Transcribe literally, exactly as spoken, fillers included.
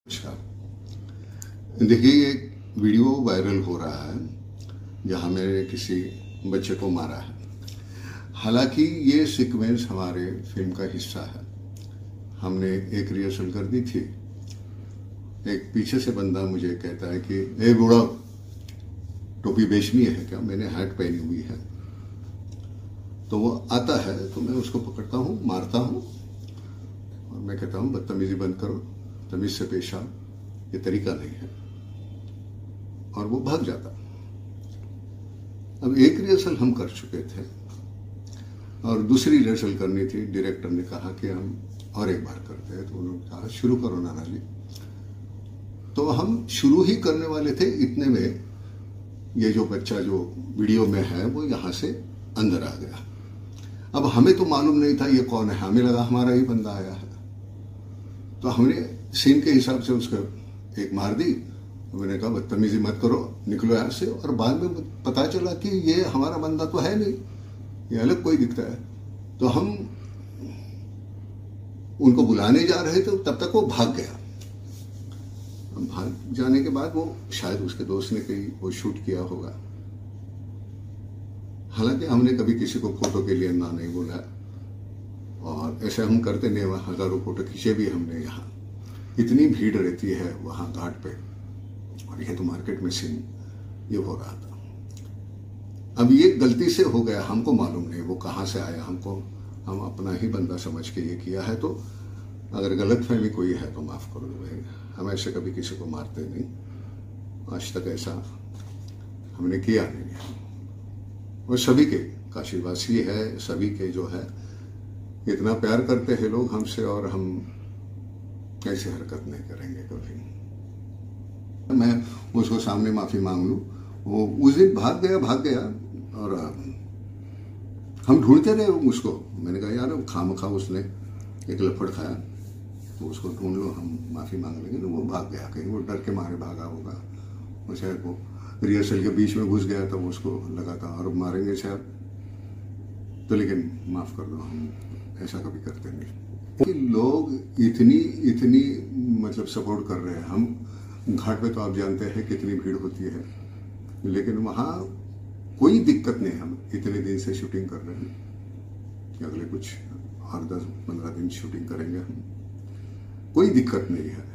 अच्छा, देखिए एक वीडियो वायरल हो रहा है जहां मैंने किसी बच्चे को मारा है। हालांकि ये सीक्वेंस हमारे फिल्म का हिस्सा है। हमने एक रिहर्सल कर दी थी। एक पीछे से बंदा मुझे कहता है कि ए बूढ़ा, टोपी बेचनी है क्या? मैंने हैट पहनी हुई है। तो वो आता है तो मैं उसको पकड़ता हूँ, मारता हूँ और मैं कहता हूँ बदतमीजी बंद करो, तमीज से पेश आओ, ये तरीका नहीं है, और वो भाग जाता। अब एक रिहर्सल हम कर चुके थे और दूसरी रिहर्सल करनी थी। डायरेक्टर ने कहा कि हम और एक बार करते हैं, तो उन्होंने कहा शुरू करो नाना जी। तो हम शुरू ही करने वाले थे, इतने में ये जो बच्चा जो वीडियो में है वो यहां से अंदर आ गया। अब हमें तो मालूम नहीं था ये कौन है, हमें लगा हमारा ही बंदा आया है। तो हमने सीन के हिसाब से उसको एक मार दी। मैंने कहा बदतमीजी मत करो, निकलो यहाँ से। और बाद में पता चला कि ये हमारा बंदा तो है नहीं, ये अलग कोई दिखता है। तो हम उनको बुलाने जा रहे थे, तब तक वो भाग गया। भाग जाने के बाद वो शायद उसके दोस्त ने कहीं वो शूट किया होगा। हालांकि हमने कभी किसी को फोटो के लिए ना नहीं बोला, और ऐसे हम करते नहीं। वहां हजारों फोटो खींचे भी हमने। यहाँ इतनी भीड़ रहती है वहां घाट पे, और यह तो मार्केट में सीन ये हो रहा था। अब ये गलती से हो गया, हमको मालूम नहीं वो कहां से आया। हमको हम अपना ही बंदा समझ के ये किया है। तो अगर गलत फहमी कोई है तो माफ कर दो भाई, हम ऐसे कभी किसी को मारते नहीं, आज तक ऐसा हमने किया नहीं है। और सभी के काशीवासी है, सभी के जो है इतना प्यार करते हैं लोग हमसे, और हम ऐसी हरकत नहीं करेंगे कभी। मैं उसको सामने माफी मांग लूं, वो उस दिन भाग गया भाग गया और हम ढूंढते रहे उसको। मैंने कहा यार खामखा उसने एक लफड़ खाया, तो उसको ढूंढ लो, हम माफी मांग लेंगे। तो वो भाग गया, कहीं वो डर के मारे भागा होगा, वो शायद वो रिहर्सल के बीच में घुस गया, तब उसको लगा था और मारेंगे शायद। तो लेकिन माफ कर दो, हम ऐसा कभी करते नहीं। लोग इतनी इतनी मतलब सपोर्ट कर रहे हैं। हम घाट पे तो आप जानते हैं कितनी भीड़ होती है, लेकिन वहां कोई दिक्कत नहीं। हम इतने दिन से शूटिंग कर रहे हैं, अगले कुछ और दस पंद्रह दिन शूटिंग करेंगे हम, कोई दिक्कत नहीं है।